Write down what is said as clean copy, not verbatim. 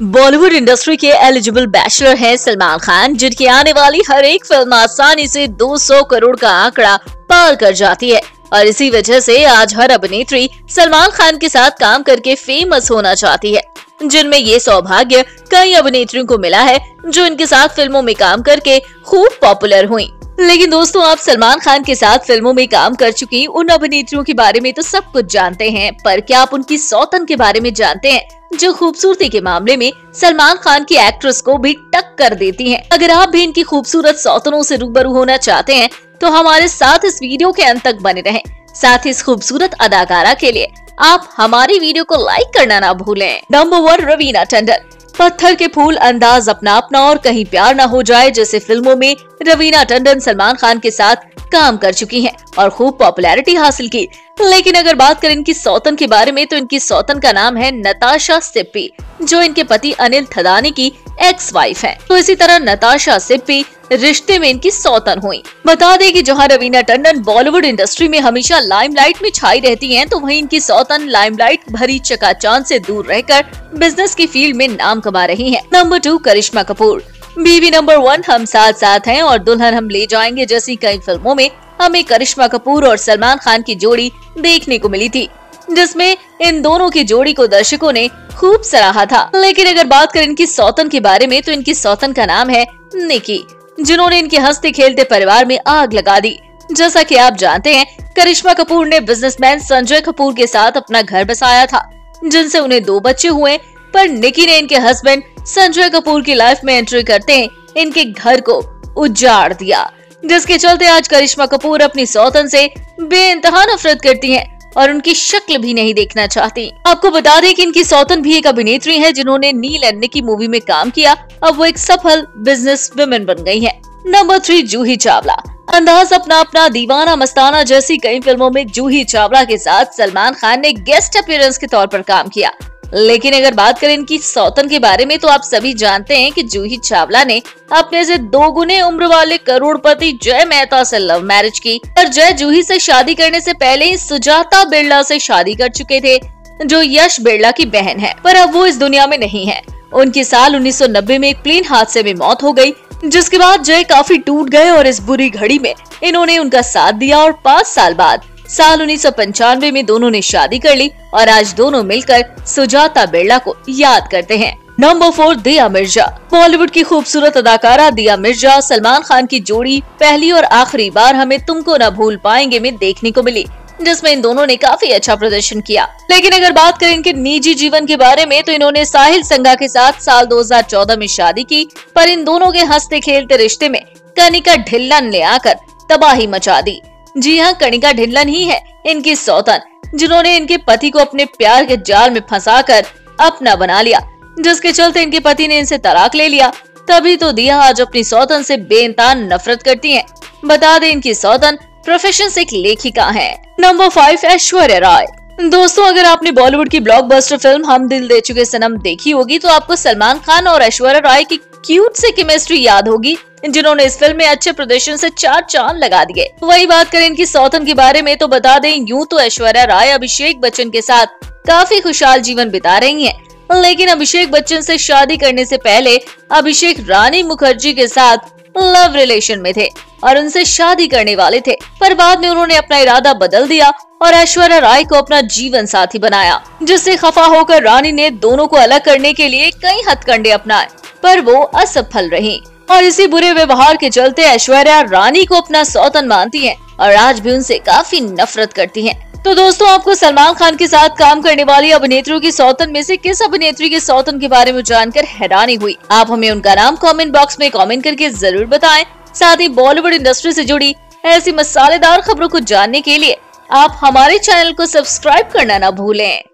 Bollywood industry के eligible bachelor हैं सलमान खान, जिनकी आने वाली हर एक फिल्म आसानी से 200 करोड़ का आंकड़ा पार कर जाती है और इसी वजह से आज हर अभिनेत्री सलमान खान के साथ काम करके फेमस होना चाहती है, जिनमें ये सौभाग्य कई अभिनेत्रियों को मिला है जो इनके साथ फिल्मों में काम करके खूब पॉपुलर हुई। लेकिन दोस्तों, आप सलमान खान के साथ फिल्मों में काम कर चुकी उन अभिनेत्रियों के बारे में तो सब कुछ जानते हैं, पर क्या आप उनकी सौतन के बारे में जानते हैं जो खूबसूरती के मामले में सलमान खान की एक्ट्रेस को भी टक्कर देती हैं? अगर आप भी इनकी खूबसूरत सौतनों से रूबरू होना चाहते हैं तो हमारे साथ इस वीडियो के अंत तक बने रहें। साथ ही इस खूबसूरत अदाकारा के लिए आप हमारी वीडियो को लाइक करना ना भूलें। नंबर 1, रवीना टंडन। पत्थर के फूल, अंदाज अपना अपना और कहीं प्यार ना हो जाए जैसे फिल्मों में रवीना टंडन सलमान खान के साथ काम कर चुकी हैं और खूब पॉपुलैरिटी हासिल की। लेकिन अगर बात करें इनकी सौतन के बारे में तो इनकी सौतन का नाम है नताशा सिप्पी, जो इनके पति अनिल थदानी की एक्स वाइफ है। तो इसी तरह नताशा सिप्पी रिश्ते में इनकी सौतन हुई। बता दें कि जहां रवीना टंडन बॉलीवुड इंडस्ट्री में हमेशा लाइमलाइट में छाई रहती हैं, तो वहीं इनकी सौतन लाइमलाइट भरी चकाचौंध से दूर रहकर बिजनेस की फील्ड में नाम कमा रही हैं। नंबर 2, करिश्मा कपूर। बीवी नंबर 1, हम साथ साथ हैं और दुल्हन हम ले जाएंगे जैसी कई फिल्मों में हमें करिश्मा कपूर और सलमान खान की जोड़ी देखने को मिली थी, जिसमें इन दोनों की जोड़ी को दर्शकों ने खूब सराहा था। लेकिन अगर बात करें इनकी सौतन के बारे में तो इनकी सौतन का नाम है निकी, जिन्होंने इनके हंसते खेलते परिवार में आग लगा दी। जैसा कि आप जानते हैं, करिश्मा कपूर ने बिजनेसमैन संजय कपूर के साथ अपना घर बसाया था, जिनसे उन्हें 2 बच्चे हुए। पर निकी ने इनके हस्बैंड संजय कपूर की लाइफ में एंट्री करते हैं इनके घर को उजाड़ दिया, जिसके चलते आज करिश्मा कपूर अपनी सौतन से बेइंतहा नफरत करती हैं और उनकी शक्ल भी नहीं देखना चाहती। आपको बता दें कि इनकी सौतन भी एक अभिनेत्री है जिन्होंने नील एंड निकी मूवी में काम किया। अब वो एक सफल बिजनेस वुमेन बन गई है। नंबर 3, जूही चावला। अंदाज अपना अपना, दीवाना मस्ताना जैसी कई फिल्मों में जूही चावला के साथ सलमान खान ने गेस्ट अपीयरेंस के तौर पर काम किया। लेकिन अगर बात करें इनकी सौतन के बारे में तो आप सभी जानते हैं कि जूही चावला ने अपने से 2 गुने उम्र वाले करोड़पति जय मेहता से लव मैरिज की और जय जूही से शादी करने से पहले ही सुजाता बिरला से शादी कर चुके थे, जो यश बिरला की बहन है। पर अब वो इस दुनिया में नहीं है। उनकी साल 1990 में एक प्लेन हादसे में मौत हो गई, जिसके बाद जय काफी टूट गए और इस बुरी घड़ी में इन्होंने उनका साथ दिया और 5 साल बाद साल 1995 में दोनों ने शादी कर ली और आज दोनों मिलकर सुजाता बिरला को याद करते हैं। नंबर 4, दिया मिर्जा। बॉलीवुड की खूबसूरत अदाकारा दिया मिर्जा सलमान खान की जोड़ी पहली और आखिरी बार हमें तुमको न भूल पाएंगे में देखने को मिली, जिसमें इन दोनों ने काफी अच्छा प्रदर्शन किया। लेकिन अगर बात करें इनके निजी जीवन के बारे में तो इन्होंने साहिल संघा के साथ साल 2014 में शादी की, पर इन दोनों के हंसते खेलते रिश्ते में कनिका ढिल्लन ले आकर तबाही मचा दी। जी हाँ, कनिका ढिल्लन ही है इनकी सौतन, जिन्होंने इनके पति को अपने प्यार के जाल में फंसाकर अपना बना लिया, जिसके चलते इनके पति ने इनसे तलाक ले लिया। तभी तो दिया आज अपनी सौतन से बेइंतहा नफरत करती हैं। बता दें इनकी सौतन प्रोफेशन से एक लेखिका है। नंबर 5, ऐश्वर्या राय। दोस्तों, अगर आपने बॉलीवुड की ब्लॉकबस्टर फिल्म हम दिल दे चुके सनम देखी होगी तो आपको सलमान खान और ऐश्वर्या राय की क्यूट से केमिस्ट्री याद होगी, जिन्होंने इस फिल्म में अच्छे प्रदर्शन से 4 चांद लगा दिए। वही बात करें इनकी सौतन के बारे में तो बता दें, यूं तो ऐश्वर्या राय अभिषेक बच्चन के साथ काफी खुशहाल जीवन बिता रही हैं, लेकिन अभिषेक बच्चन से शादी करने से पहले अभिषेक रानी मुखर्जी के साथ लव रिलेशन में थे और उनसे शादी करने वाले थे। पर बाद में उन्होंने अपना इरादा बदल दिया और ऐश्वर्या राय को अपना जीवन साथी बनाया, जिससे खफा होकर रानी ने दोनों को अलग करने के लिए कई हथकंडे अपनाए, पर वो असफल रही और इसी बुरे व्यवहार के चलते ऐश्वर्या रानी को अपना सौतन मानती हैं और आज भी उनसे काफी नफरत करती हैं। तो दोस्तों, आपको सलमान खान के साथ काम करने वाली अभिनेत्रियों की सौतन में से किस अभिनेत्री की सौतन के बारे में जानकर हैरानी हुई? आप हमें उनका नाम कमेंट बॉक्स में कमेंट करके जरूर बताएं। साथ ही बॉलीवुड इंडस्ट्री से जुड़ी ऐसी मसालेदार खबरों को जानने के लिए आप हमारे चैनल को सब्सक्राइब करना न भूलें।